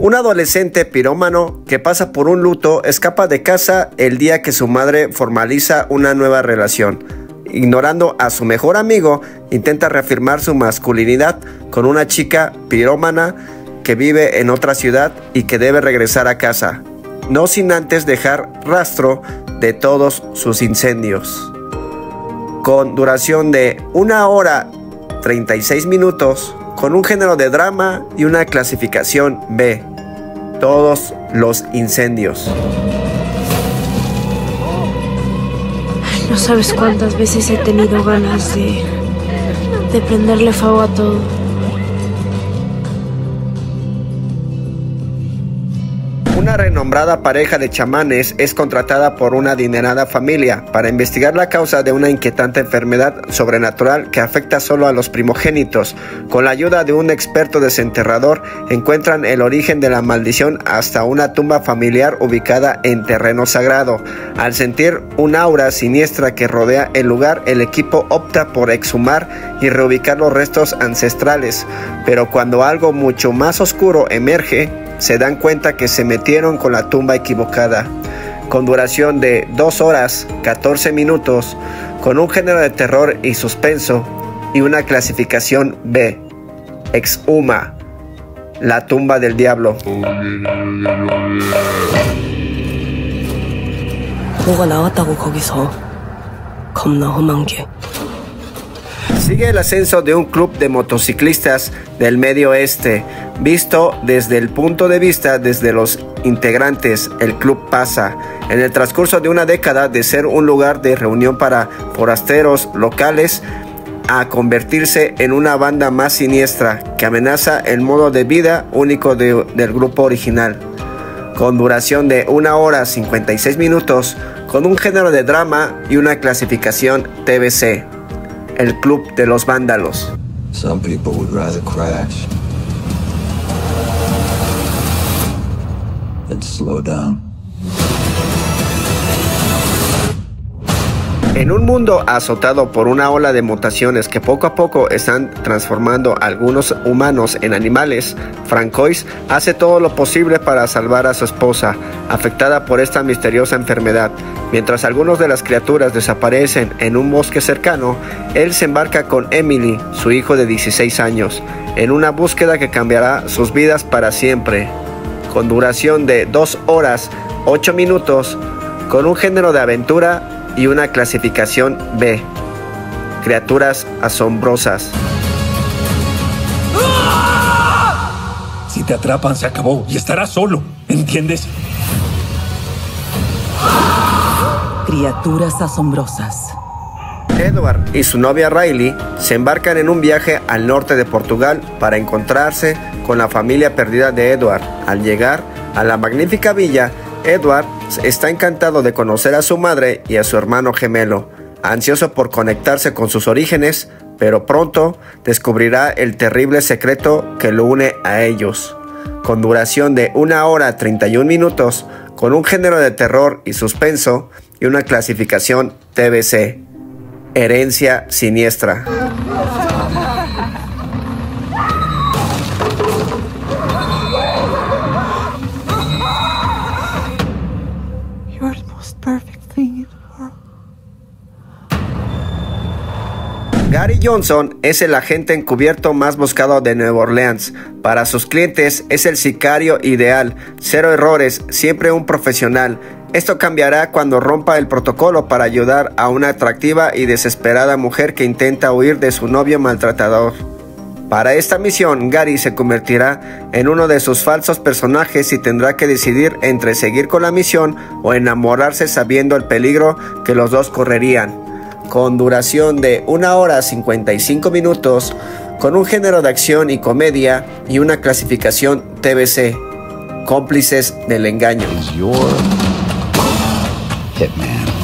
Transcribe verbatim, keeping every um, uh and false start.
Un adolescente pirómano que pasa por un luto escapa de casa el día que su madre formaliza una nueva relación. Ignorando a su mejor amigo, intenta reafirmar su masculinidad con una chica pirómana que vive en otra ciudad y que debe regresar a casa, no sin antes dejar rastro de todos sus incendios. Con duración de una hora treinta y seis minutos, con un género de drama y una clasificación B. Todos los incendios. No sabes cuántas veces he tenido ganas de, de prenderle fuego a todo. Una renombrada pareja de chamanes es contratada por una adinerada familia para investigar la causa de una inquietante enfermedad sobrenatural que afecta solo a los primogénitos. Con la ayuda de un experto desenterrador, encuentran el origen de la maldición hasta una tumba familiar ubicada en terreno sagrado. Al sentir un aura siniestra que rodea el lugar, el equipo opta por exhumar y reubicar los restos ancestrales, pero cuando algo mucho más oscuro emerge, se dan cuenta que se metieron con la tumba equivocada. Con duración de dos horas catorce minutos, con un género de terror y suspenso y una clasificación B. Exhuma. La tumba del diablo. Sigue el ascenso de un club de motociclistas del Medio Oeste, visto desde el punto de vista desde los integrantes. El club pasa, en el transcurso de una década, de ser un lugar de reunión para forasteros locales a convertirse en una banda más siniestra que amenaza el modo de vida único de, del grupo original. Con duración de una hora cincuenta y seis minutos, con un género de drama y una clasificación T V C. El Club de los Vándalos. Some people would rather crash than slow down. En un mundo azotado por una ola de mutaciones que poco a poco están transformando a algunos humanos en animales, Francois hace todo lo posible para salvar a su esposa, afectada por esta misteriosa enfermedad. Mientras algunas de las criaturas desaparecen en un bosque cercano, él se embarca con Emily, su hijo de dieciséis años, en una búsqueda que cambiará sus vidas para siempre. Con duración de dos horas ocho minutos, con un género de aventura y una clasificación B. Criaturas asombrosas. Si te atrapan, se acabó y estarás solo, ¿entiendes? Criaturas asombrosas. Edward y su novia Riley se embarcan en un viaje al norte de Portugal para encontrarse con la familia perdida de Edward. Al llegar a la magnífica villa, Edward está encantado de conocer a su madre y a su hermano gemelo, ansioso por conectarse con sus orígenes, pero pronto descubrirá el terrible secreto que lo une a ellos. Con duración de una hora treinta y un minutos, con un género de terror y suspenso y una clasificación T V C. Herencia siniestra. Gary Johnson es el agente encubierto más buscado de Nueva Orleans. Para sus clientes es el sicario ideal, cero errores, siempre un profesional. Esto cambiará cuando rompa el protocolo para ayudar a una atractiva y desesperada mujer que intenta huir de su novio maltratador. Para esta misión, Gary se convertirá en uno de sus falsos personajes y tendrá que decidir entre seguir con la misión o enamorarse sabiendo el peligro que los dos correrían. Con duración de una hora cincuenta y cinco minutos, con un género de acción y comedia y una clasificación T V C. Cómplices del engaño. Hitman.